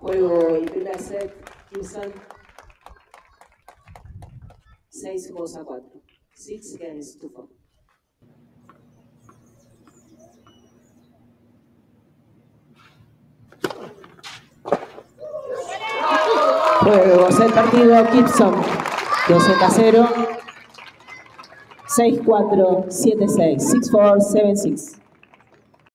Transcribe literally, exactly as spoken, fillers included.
Juego y primer set, Gibson. seis juegos a cuatro. six against two four. Juego, set partido, Gibson. dos a cero. seis cuatro, siete seis. six four, seven six.